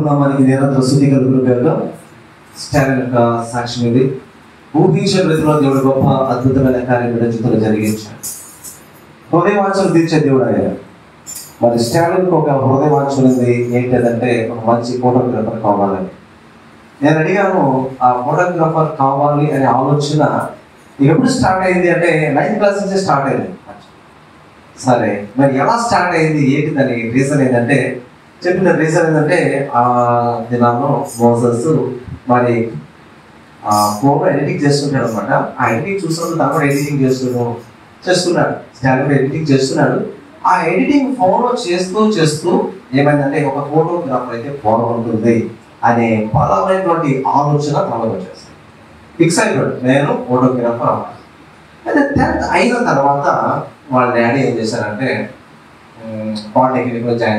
ప్రభునామానికి నిరంతర స్తుతి కలుగును గాక. స్టాలిన్ యొక్క సాక్ష్యం ఇది. ఊహించే రీతిలో దేవుడు గొప్ప అద్భుతమైన కార్యం బిడ్డ జీవితంలో జరిగించాడు. హృదయవాంఛలు తీర్చే దేవుడు ఆయన. మరి స్టాలిన్కి ఒక హృదయవాంఛ ఉంది, ఏంటంటే ఒక మంచి ఫోటోగ్రాఫర్ కావాలని. నేను అడిగాను, ఆ ఫోటోగ్రాఫర్ కావాలి అనే ఆలోచన ఎప్పుడు స్టార్ట్ అయింది అంటే 9th క్లాస్ నుంచే స్టార్ట్ అయింది. సరే, మరి ఎలా స్టార్ట్ అయింది, ఏంటి దాని రీజన్ ఏంటంటే, చెప్పిన రీజన్ ఏంటంటే ఆ దినాల్లో మోసెస్ మరి ఫోటో ఎడిటింగ్ చేస్తుంటాడు అనమాట. ఆ ఎడిటింగ్ చూస్తున్నప్పుడు తను కూడా ఎడిటింగ్ చేస్తున్నాడు, స్టాండర్డ్ ఎడిటింగ్ చేస్తున్నాడు. ఆ ఎడిటింగ్ ఫోటో చేస్తూ ఏమైందంటే ఒక ఫోటోగ్రాఫర్ అయితే బాగుంటుంది అనే బలమైనటువంటి ఆలోచన తనకు వచ్చేస్తుంది. ఫిక్స్ అయిపోయాడు, నేను ఫోటోగ్రాఫర్ అవ్వాలి. అయితే 10th అయిన తర్వాత వాళ్ళ డాడీ ఏం చేశారంటే పాలిటెక్నిక్లో జాయిన్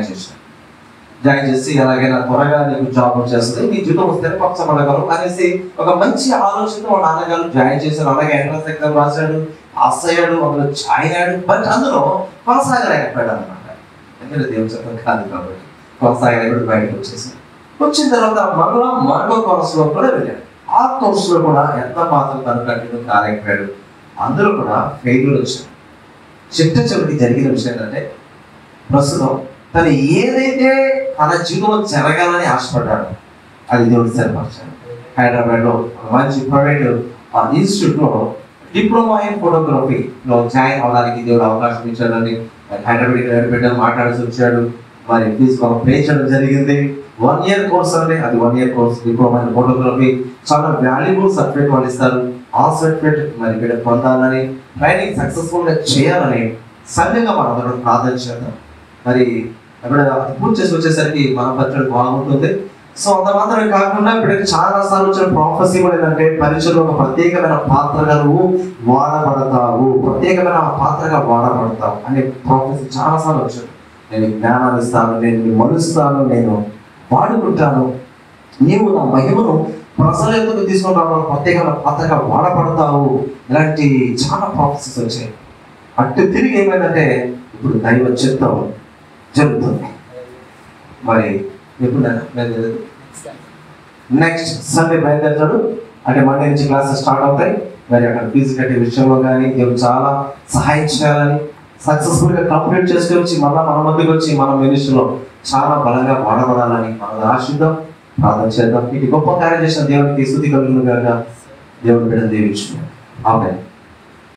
చేసి ఎలాగైనా త్వరగా నీకు జాబ్ వచ్చేస్తుంది, నీ జీతం వస్తే పచ్చబడగలరు అనేసి ఒక మంచి ఆలోచనతో వాళ్ళ నాన్నగారు జాయిన్ చేశారు. అలాగే ఎంట్రన్స్ ఎగ్జామ్ రాశాడు, పాస్ అయ్యాడు, అందులో జాయిన్ అయ్యాడు. బట్ అందులో కొనసాగలేకపోయాడు అనమాట. ఎందుకంటే దేవుని చెప్పడం కాదు కాబట్టి కొనసాగలేకపోతే బయటకు వచ్చిన తర్వాత మరో కోర్సులో కూడా వెళ్ళాడు. ఆ కోర్సులో కూడా ఎంత మాత్రం తను కంటిన్యూ కాలేకపోయాడు. అందరూ కూడా ఫెయిల్యూర్ వచ్చాడు. చివరికి జరిగిన విషయం ఏంటంటే, ప్రస్తుతం తను ఏదైతే తన జీవితంలో జరగాలని ఆశపడ్డాడు అది దేవుడు స్థిరపరిచాడు. హైదరాబాద్లో మంచి ప్రైవేట్ ఇన్స్టిట్యూట్లో డిప్లొమా ఇన్ ఫోటోగ్రఫీలో జాయిన్ అవడానికి దేవుడు అవకాశం ఇచ్చాడని హైదరాబాద్ బిడ్డలు మాట్లాడాల్సి వచ్చాడు. మరి ఫీజు పే చేయడం జరిగింది. 1 year కోర్స్ అంటే అది 1 year course diploma in photography. చాలా వాల్యుబుల్ సర్టిఫికేట్ వాళ్ళు ఇస్తారు. ఆ సర్టిఫికేట్ మరి బిడ్డ పొందాలని, ట్రైనింగ్ సక్సెస్ఫుల్గా చేయాలని సంఘంగా మనందరూ ప్రార్థన చేద్దాం. మరి ఎప్పుడైనా పూర్తి చేసి వచ్చేసరికి మన పరిచయం బాగుంటుంది. సో అంత మాత్రమే కాకుండా ఇప్పుడు చాలా సార్లు వచ్చిన ప్రాఫెసీ కూడా ఏంటంటే, పరిచయంలో ఒక ప్రత్యేకమైన పాత్రగా నువ్వు వాడబడతావు అనే ప్రాఫెసీ చాలా సార్లు వచ్చాడు. నేను జ్ఞానాన్ని ఇస్తాను, నేను మలుస్తాను, నేను వాడుకుంటాను, నీవు నా మహిమను ప్రజల ఎందుకు తీసుకొని రావడం ప్రత్యేకమైన పాత్రగా వాడబడతావు. ఇలాంటి చాలా ప్రాఫెసీస్ వచ్చాయి. అటు తిరిగి ఏమైందంటే ఇప్పుడు దైవ చిత్తం జరుగుతుంది. మరి ఎప్పుడు నెక్స్ట్ సండే బయలుదేరుతాడు. అంటే మండే నుంచి క్లాసెస్ స్టార్ట్ అవుతాయి. మరి అక్కడ ఫీజు కట్టే విషయంలో కానీ దేవుడు చాలా సహాయం చేయాలని, సక్సెస్ఫుల్గా కంప్లీట్ చేసుకొచ్చి మళ్ళీ మన మధ్యకి వచ్చి మన మినిస్ట్రీలో చాలా బలంగా వాడబడాలని మనం ఆశిద్దాం, ప్రార్థన చేద్దాం. ఇది గొప్ప కార్యం చేసిన దేవునికి స్తుతి కలుగును గాక. దేవుడు బిడ్డను దీవించును. ఆమేన్.